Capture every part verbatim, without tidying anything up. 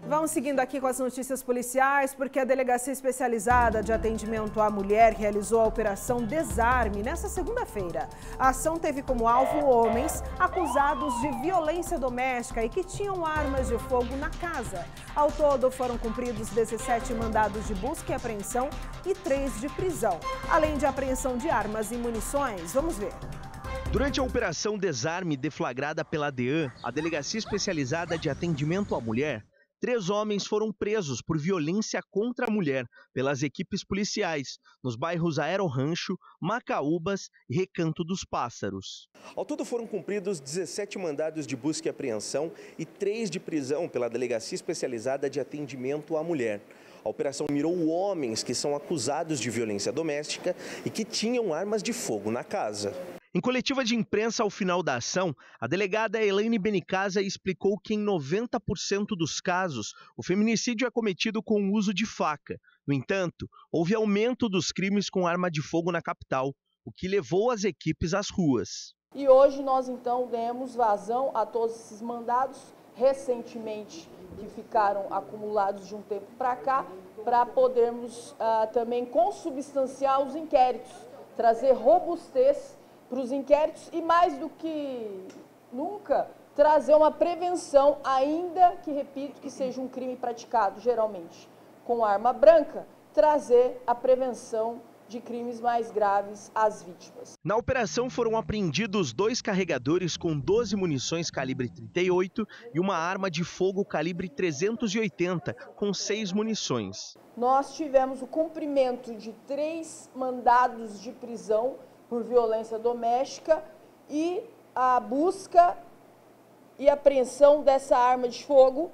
Vamos seguindo aqui com as notícias policiais, porque a Delegacia Especializada de Atendimento à Mulher realizou a Operação Desarme nesta segunda-feira. A ação teve como alvo homens acusados de violência doméstica e que tinham armas de fogo na casa. Ao todo, foram cumpridos dezessete mandados de busca e apreensão e três de prisão, além de apreensão de armas e munições. Vamos ver. Durante a Operação Desarme deflagrada pela DEAN, a Delegacia Especializada de Atendimento à Mulher, três homens foram presos por violência contra a mulher pelas equipes policiais nos bairros Aero-Rancho, Macaúbas e Recanto dos Pássaros. Ao todo foram cumpridos dezessete mandados de busca e apreensão e três de prisão pela Delegacia Especializada de Atendimento à Mulher. A operação mirou homens que são acusados de violência doméstica e que tinham armas de fogo na casa. Em coletiva de imprensa ao final da ação, a delegada Elaine Benicasa explicou que em noventa por cento dos casos, o feminicídio é cometido com o uso de faca. No entanto, houve aumento dos crimes com arma de fogo na capital, o que levou as equipes às ruas. E hoje nós então demos vazão a todos esses mandados, recentemente que ficaram acumulados de um tempo para cá, para podermos uh, também consubstanciar os inquéritos, trazer robustez para os inquéritos e, mais do que nunca, trazer uma prevenção, ainda que, repito, que seja um crime praticado geralmente com arma branca, trazer a prevenção de crimes mais graves às vítimas. Na operação foram apreendidos dois carregadores com doze munições calibre trinta e oito e uma arma de fogo calibre trezentos e oitenta com seis munições. Nós tivemos o cumprimento de três mandados de prisão por violência doméstica e a busca e apreensão dessa arma de fogo,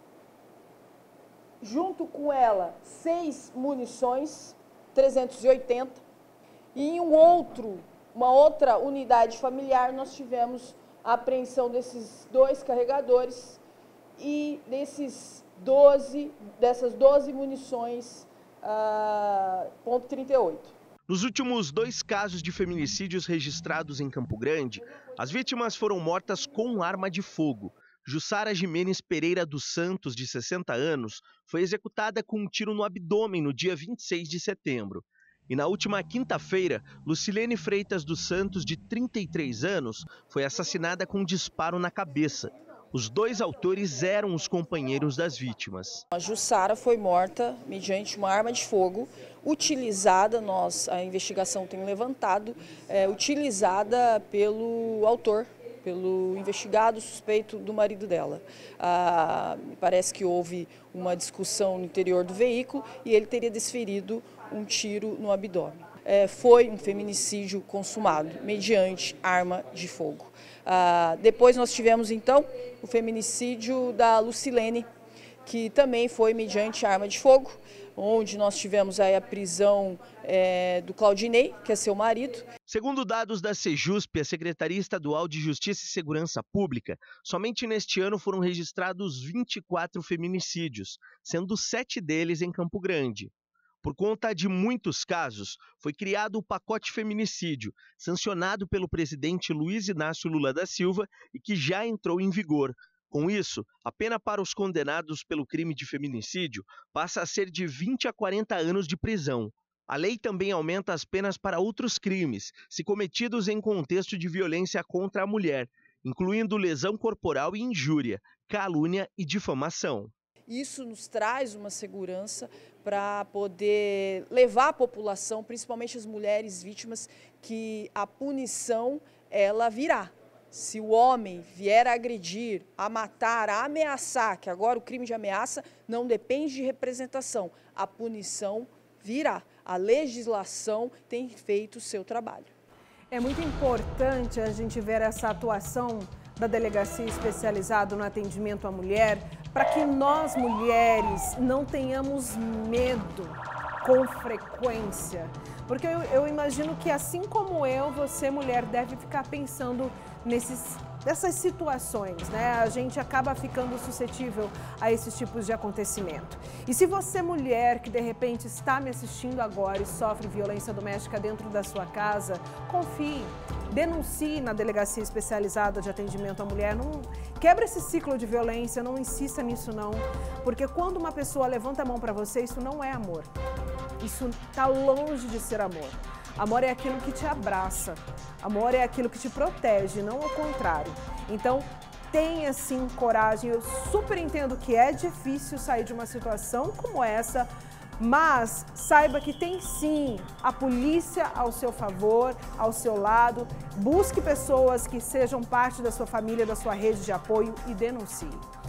junto com ela seis munições trezentos e oitenta, e em um outro, uma outra unidade familiar nós tivemos a apreensão desses dois carregadores e desses doze, dessas doze munições uh, ponto trinta e oito. Nos últimos dois casos de feminicídios registrados em Campo Grande, as vítimas foram mortas com arma de fogo. Jussara Jimenez Pereira dos Santos, de sessenta anos, foi executada com um tiro no abdômen no dia vinte e seis de setembro. E na última quinta-feira, Lucilene Freitas dos Santos, de trinta e três anos, foi assassinada com um disparo na cabeça. Os dois autores eram os companheiros das vítimas. A Jussara foi morta mediante uma arma de fogo utilizada, nós, a investigação tem levantado, é, utilizada pelo autor, pelo investigado suspeito do marido dela. Ah, parece que houve uma discussão no interior do veículo e ele teria desferido um tiro no abdômen. É, foi um feminicídio consumado mediante arma de fogo. Ah, depois nós tivemos então o feminicídio da Lucilene, que também foi mediante arma de fogo, onde nós tivemos aí a prisão é, do Claudinei, que é seu marido. Segundo dados da Sejusp, a Secretaria Estadual de Justiça e Segurança Pública, somente neste ano foram registrados vinte e quatro feminicídios, sendo sete deles em Campo Grande. Por conta de muitos casos, foi criado o pacote feminicídio, sancionado pelo presidente Luiz Inácio Lula da Silva e que já entrou em vigor. Com isso, a pena para os condenados pelo crime de feminicídio passa a ser de vinte a quarenta anos de prisão. A lei também aumenta as penas para outros crimes, se cometidos em contexto de violência contra a mulher, incluindo lesão corporal e injúria, calúnia e difamação. Isso nos traz uma segurança para poder levar a população, principalmente as mulheres vítimas, que a punição ela virá. Se o homem vier a agredir, a matar, a ameaçar, que agora o crime de ameaça não depende de representação, a punição virá. A legislação tem feito o seu trabalho. É muito importante a gente ver essa atuação da Delegacia Especializada no Atendimento à Mulher, para que nós, mulheres, não tenhamos medo com frequência. Porque eu, eu imagino que, assim como eu, você, mulher, deve ficar pensando nesses, nessas situações, né? A gente acaba ficando suscetível a esses tipos de acontecimento. E se você, mulher, que de repente está me assistindo agora e sofre violência doméstica dentro da sua casa, confie. denuncie na Delegacia Especializada de Atendimento à Mulher. Não quebra esse ciclo de violência, não insista nisso não, porque quando uma pessoa levanta a mão para você, isso não é amor. Isso está longe de ser amor. Amor é aquilo que te abraça, amor é aquilo que te protege, não ao contrário. Então, tenha sim coragem. Eu super entendo que é difícil sair de uma situação como essa, mas saiba que tem sim a polícia ao seu favor, ao seu lado. Busque pessoas que sejam parte da sua família, da sua rede de apoio e denuncie.